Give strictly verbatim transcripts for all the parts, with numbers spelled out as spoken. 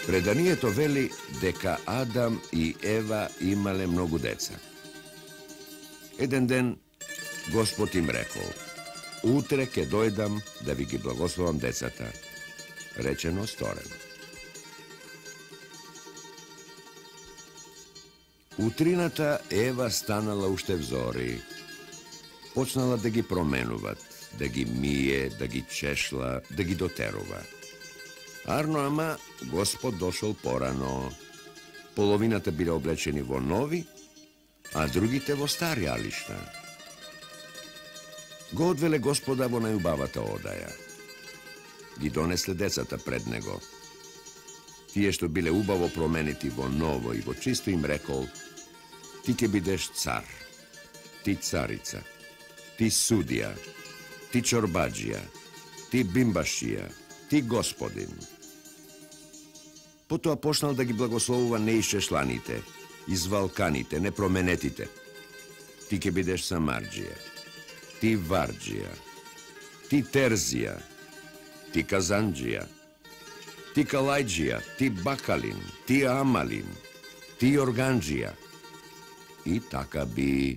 Преданието вели дека Адам и Ева имале многу деца. Еден ден Господ им рекол: утре ке дојдам да ви ги благословам децата. Речено, сторено. Утрината Ева станала уште взори. Почнала да ги променуват, да ги мие, да ги чешла, да ги дотерува. Арно, ама Господ дошол порано. Половината биле облечени во нови, а другите во стари алишта. Го одвеле Господа во најубавата одаја. Ги донесле децата пред него. Тие што биле убаво променити во ново и во чисто им рекол: ти ќе бидеш цар, ти царица, ти судија, ти чорбаджија, ти бимбашија, ти Господин. Потоа почнал да ги благословува неишчешланите, извалканите, непроменетите. Ти ќе бидеш Самарджија, ти Варджија, ти Терзија, ти Казанджија, ти Калајджија, ти Бакалин, ти Амалин, ти Органджија. И така би.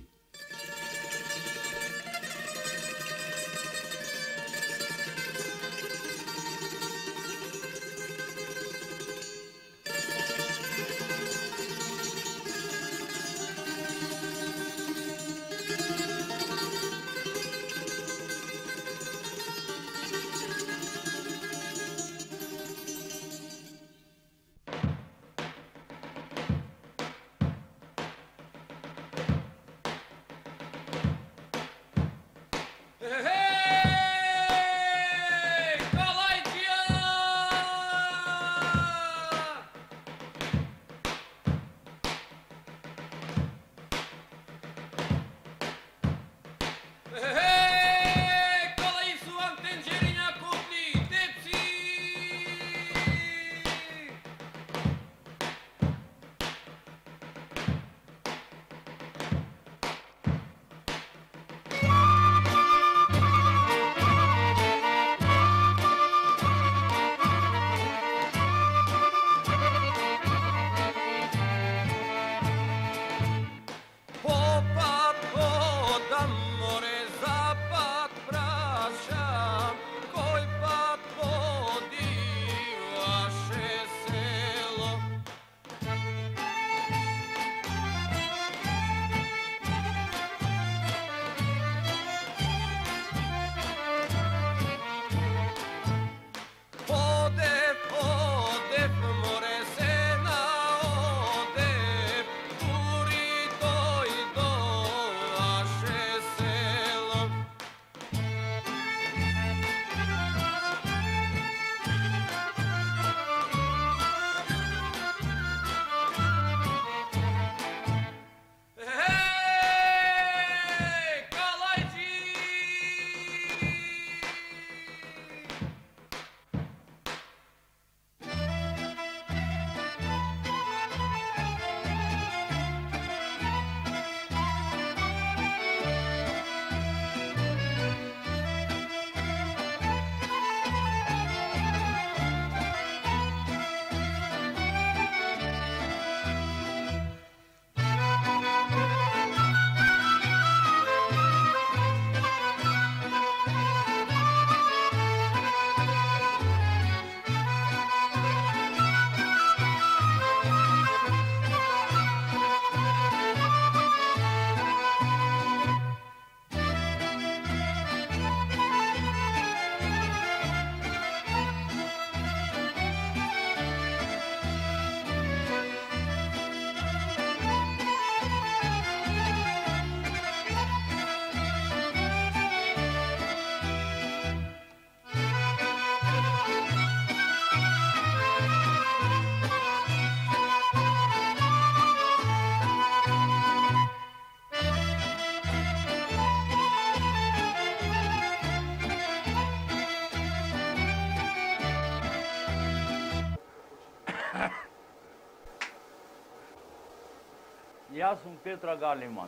Јас сум Петра Галиман.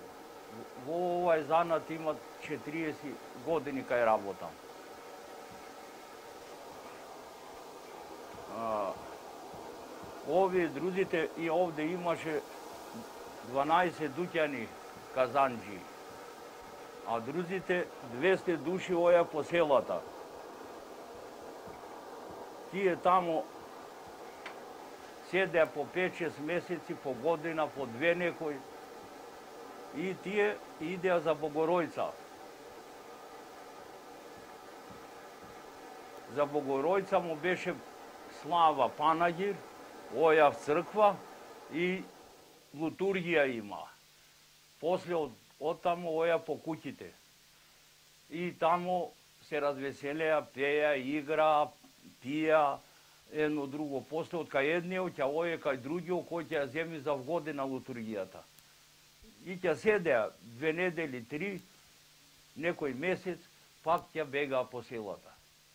Во овај занат имат четириесет години кај работам. Ovi drugите i ovde imаше дванаесет дуќани казанджи, а другите двесте души оја по селата. Тие тамо седеа по пет-шест месеци, по година, по две некој, и тие идеа за Богоројца. За Богоројца му беше слава Панагир, оја в црква и литургија има. После од, од тамо оја по куќите. И тамо се развеселеа, пеја, игра, пија, едно друго. После од кај едниот ќе оје кај другиот кој ќе ја земи за година литургијата. И ќе седеа две недели, три, некој месец, пак ќе бегаа по селата.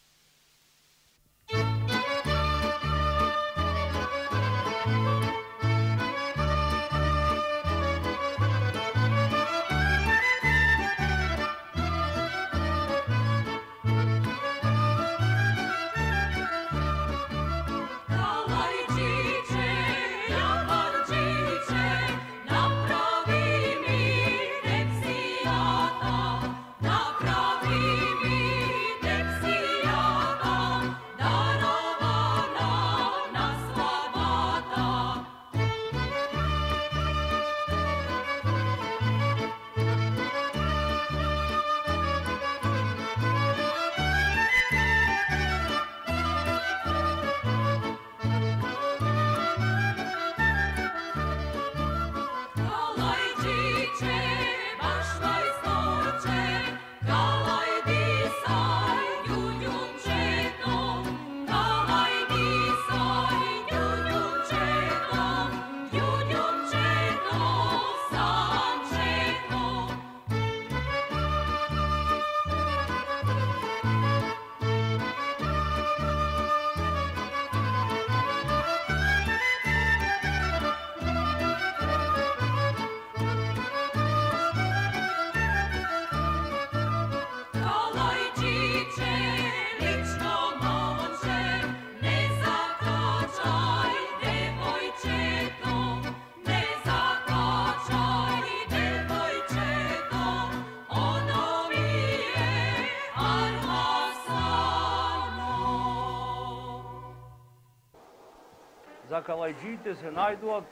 За калајджиите се најдуваат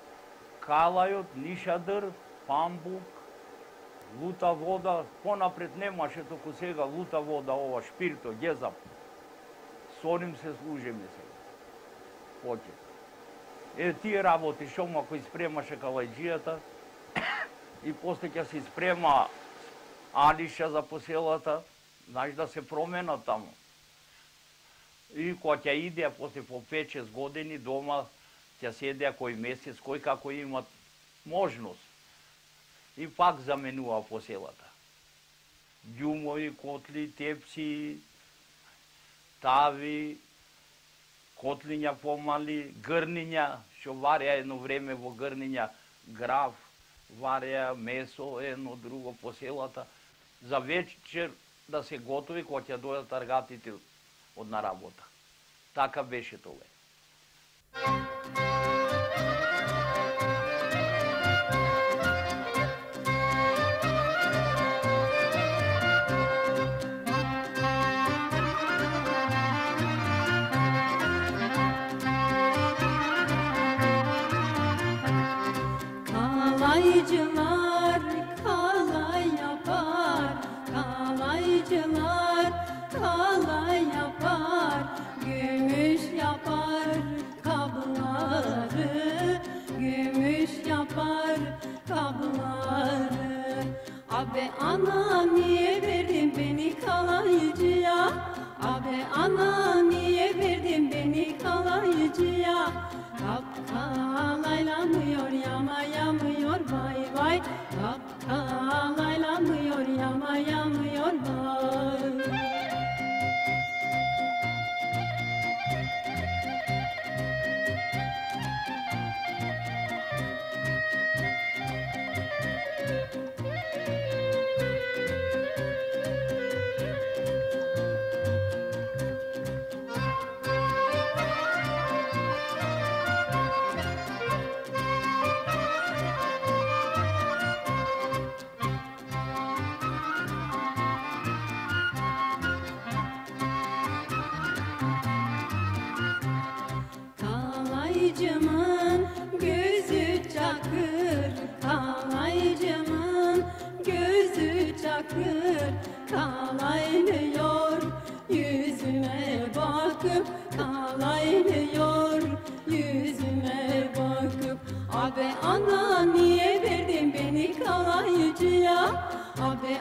калајот, нишадр, памбук, лута вода. Понапред немаше току сега лута вода, ова шпирто, гезап. Со ним се служиме сега. Поче. Е, тие работи, шома кој спремаше калајджијата и после ќе се спрема алиша за поселата, знаеш да се промена таму. И кога ќе идеа после по пет-шест години дома, ќе седеа кој месец, кој како имат можност. И пак заменува по селата. Ѓумови, котли, тепци, тави, котлиња помали, грниња, што варја едно време во грниња граф, варја месо, едно друго по селата. За вечер да се готови кога ќе дојдат таргатите од на работа. Така беше тоа. Kalaycılar kalay yapar, kalaycılar kalay yapar, gümüş yapar kabları, gümüş yapar kabları. Abi ana niye verdin beni kalaycıya? Abi ana niye verdin beni kalaycıya? Kap kalaylamıyor, yama yamıyor vay vay. Kap kalaylamıyor, yama yamıyor vay.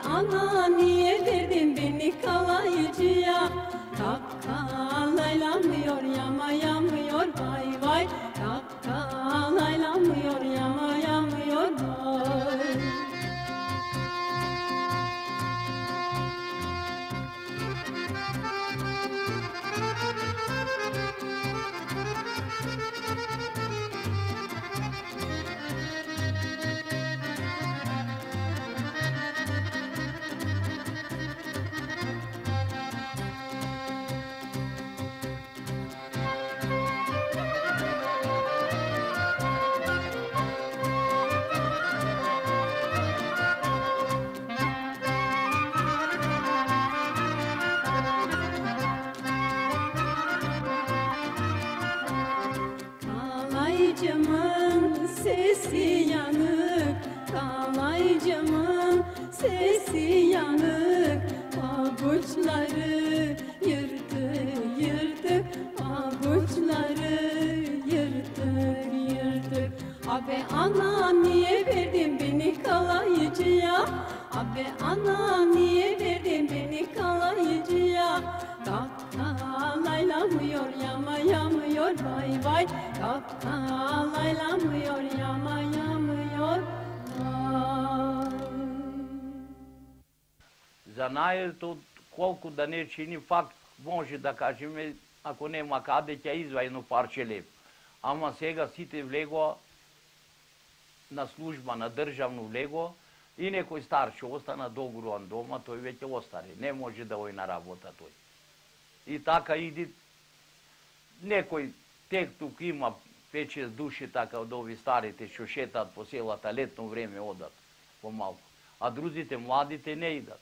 ana niye verdin beni kalaycıya? Kapkalaylamıyor yama yamıyor vay vay. Kapkalaylamıyor yama yamıyor vay. Kalaycımın sesi yanık, kalaycımın sesi yanık. Pabuçları yırtık yırtık, pabuçları yırtık yırtık. Abi ana niye verdin beni kalaycıya? Abi ana niye verdin beni kalaycıya? Kapkalaylamıyor yama yamıyor vay vay. Kapkalaylamıyor yama yamıyor vay. Занаето, колку да не чини факт, може да кажеме, ако нема каде, ќе извајно парче леп. Ама сега сите влего на служба, на државно влего, и некој стар што остана догуруван дома, тој веќе остаре, не може да ој на работа тој. И така иди, некој тек тук има пет-шест души така од ови старите што шетаат по селата, летно време одат помалку, а другите младите не идат.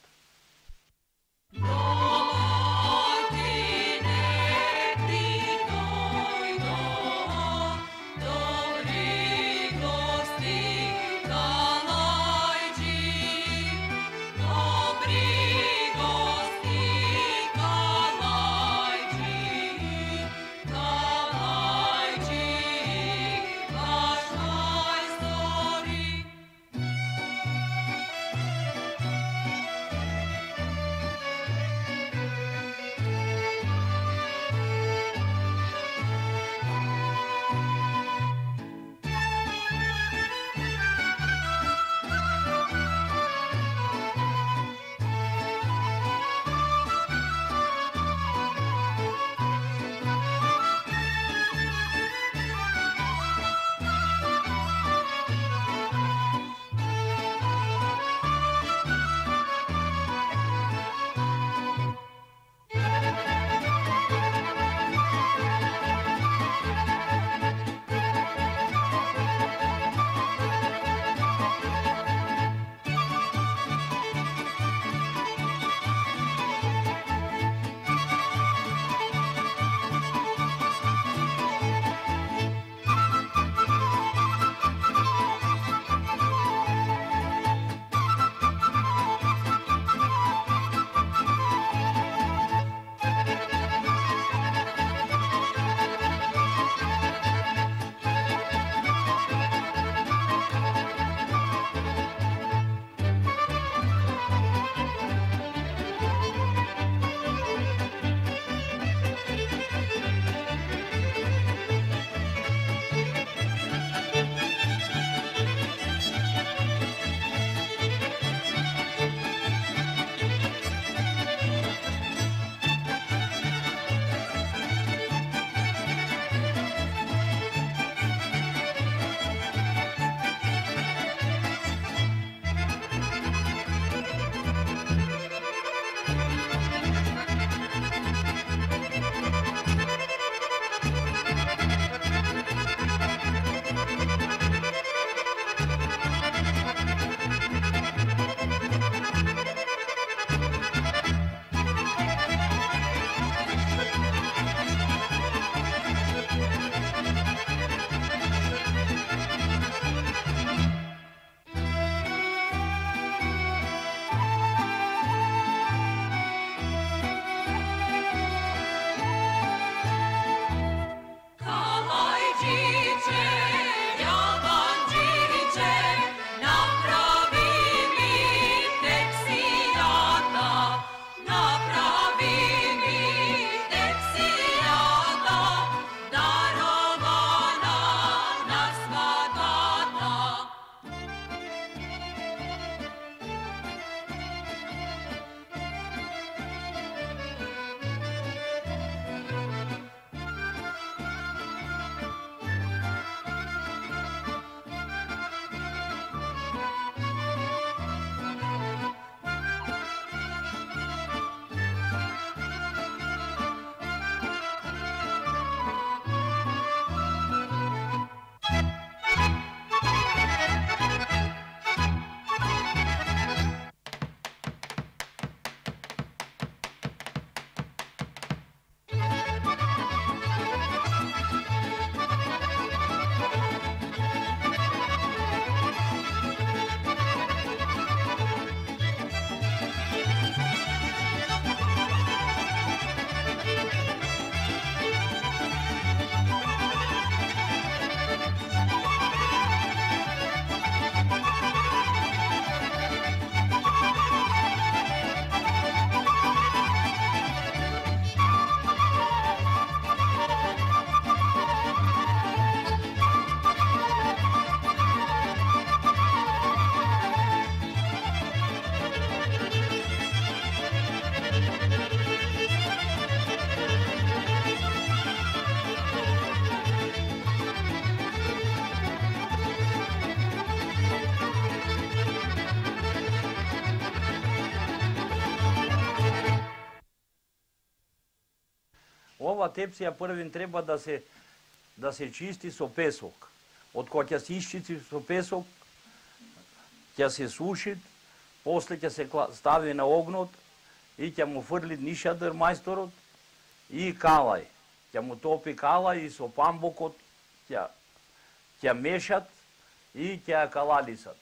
Ова тепсија првин треба да се да се чисти со песок. Од кога ќе се исчисти со песок, ќе се суши, после ќе се стави на огнот и ќе му фрли нишадър мајсторот и калај. Ќе му топи калај и со памбокот ќе ќе мешат и ќе ја калалисат.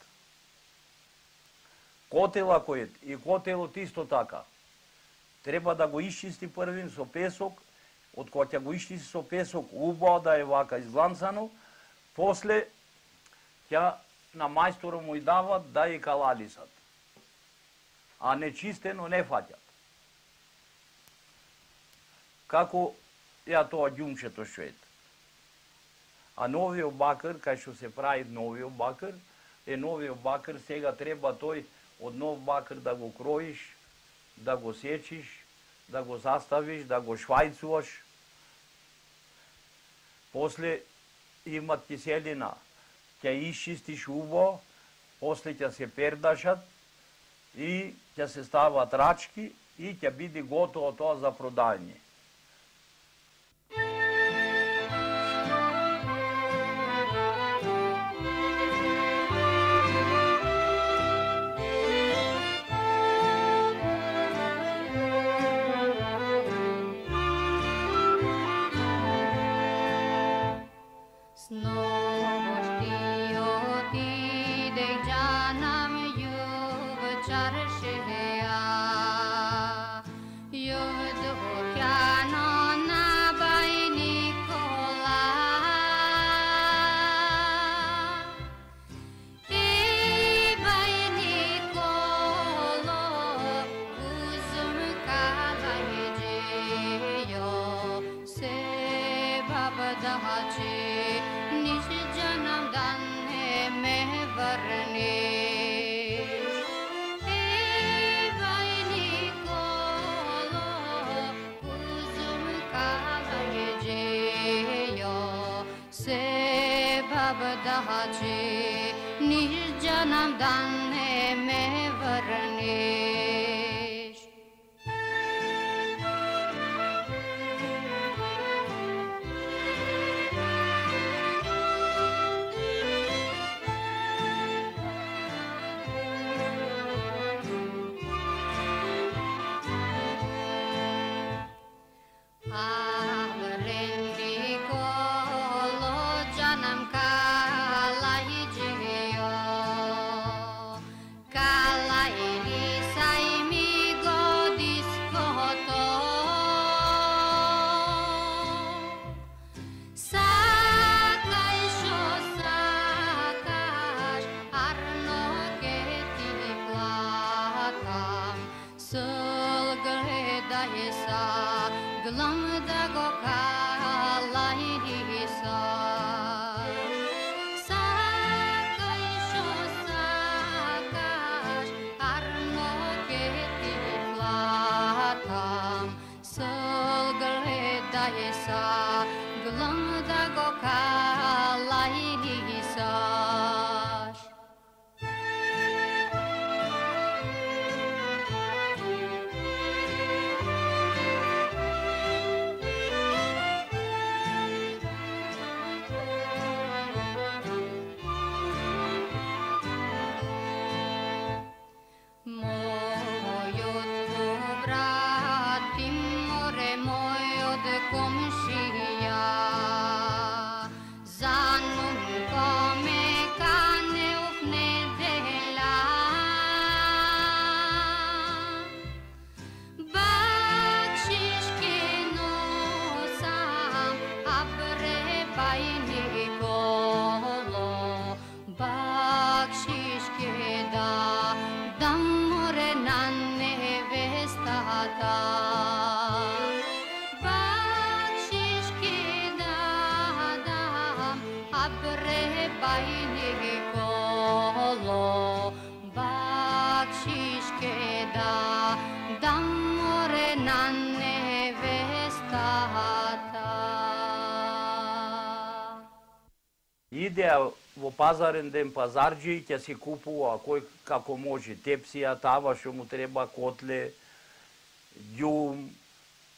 Котела кој и котелот исто така. Треба да го исчисти првин со песок, од кога ќе го исчисти со песок, убаво да е вака изгланцано, после ќе на мајстора му и дават да и калалисат. А нечистено не фаќат. Како ја тоа ѓумчето што ете. А новиот бакар, кај што се прави новиот бакар, е новиот бакар, сега треба тој од нов бакар да го кроиш, да го сечиш, да го заставиш, да го швајцуваш. После има киселина, ќе исчистиш убаво, после ќе се пердашат и ќе се стават рачки и ќе биде готово тоа за продање. निर्जनम दाने में वर्णेश Иде во пазарен ден пазарџи и ќе си купува кој како може тепсија, тава што му треба, котле, ѓум,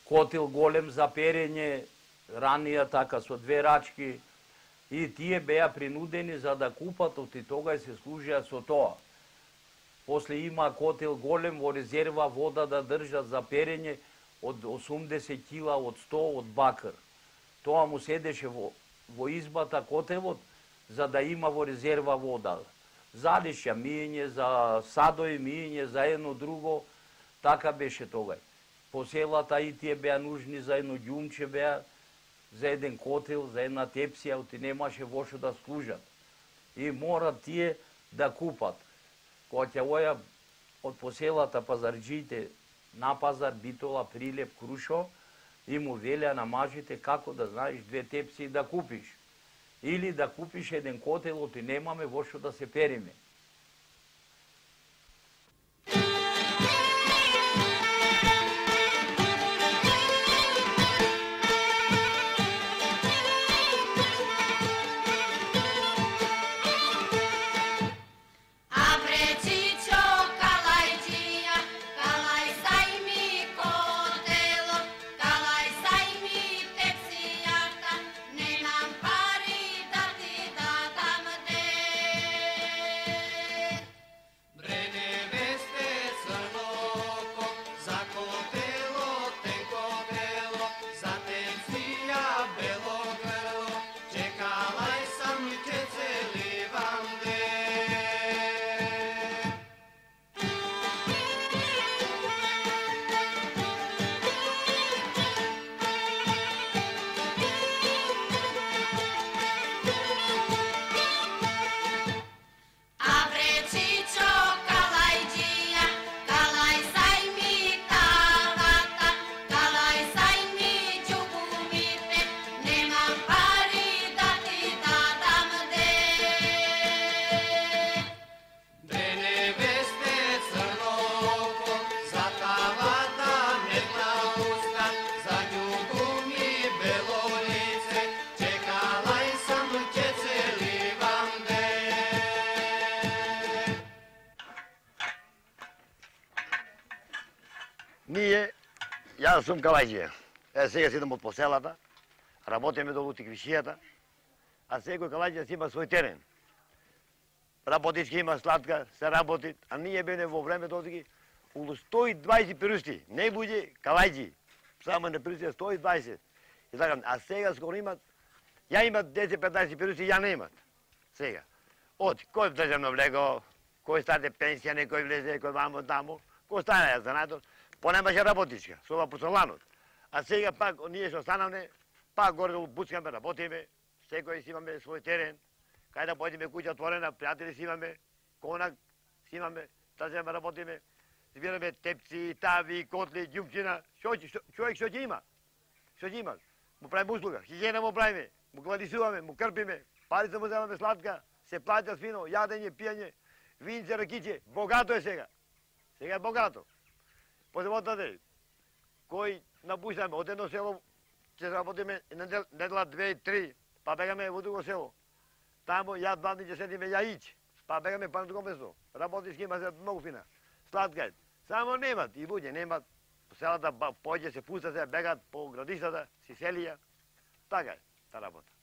котел голем за перење, ранија така со две рачки, и тие беа принудени за да купат, оти тогаш се служија со тоа. После има котел голем во резерва вода да држат за перење од осумдесет кила, од сто, од бакар. Тоа му седеше во, во избата котелот, за да има во резерва вода. За дешја мијење, за садови мијење, за едно друго, така беше тогај. По селата и тие беа нужни за едно ѓумче беа, за еден котел, за една тепсија, оти немаше во што да служат. И мора тие да купат. Кога ќе оја од поселата пазарџиите на пазар Битола, Прилеп, Крушо, и му велеа на мажите како да знаеш две тепсии да купиш. Или да купиш еден котел, оти немаме во што да се периме. Ние, јас сум Калајџија. Е, сега седам од поселата, работиме до Лутиквишијата, а секој Калајџија си има свој терен. Работички има сладка, се работи, а ние бене во време додики околу сто и дваесет пирусти, не буѓе Калајџи, само на пирусти сто и дваесет. И така, а сега скоро имат, ја имат десет-петнаесет пирусти, ја не имат. Сега. Од кој државно влего, кој стаде пенсија, некој влезе, кој вамо тамо, кој стане занатор, понемаше работичка, со ова посоланот. А сега пак, ние што останавме, пак горе буцкаме, работиме, секој си имаме свој терен, кај да појдеме куќа отворена, пријатели си имаме, конак си имаме, тажеме работиме, збираме тепци, тави, котли, ѓумчина, човек што ќе има, што ќе има, му правиме услуга, хигиена му правиме, му гладисуваме, му крпиме, парица му земаме сладка, се плаќа свино, јадење, пиење, винце, ракиќе, богато е сега, сега е богато. После водата, кој напуштаме од едно село, ќе работиме недела две и три, па бегаме во друго село. Тамо ја два дни ќе седиме ја ич, па бегаме па на друго место. Работички има се многу фина. Сладка е. Само немат и буѓе, немат. По селата појде се пуста се, бегат по градишата, си селија. Така е та работа.